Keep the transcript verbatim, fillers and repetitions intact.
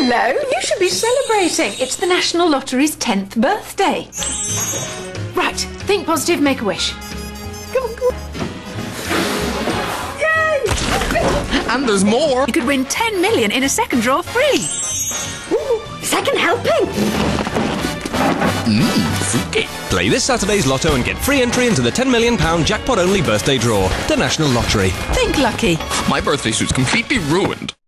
Hello, you should be celebrating. It's the National Lottery's tenth birthday. Right, think positive, make a wish. Come on, come on. Yay! And there's more. You could win ten million in a second draw free. Ooh, second helping. Mmm, fruity. Play this Saturday's Lotto and get free entry into the ten million pound jackpot-only birthday draw. The National Lottery. Think lucky. My birthday suit's completely ruined.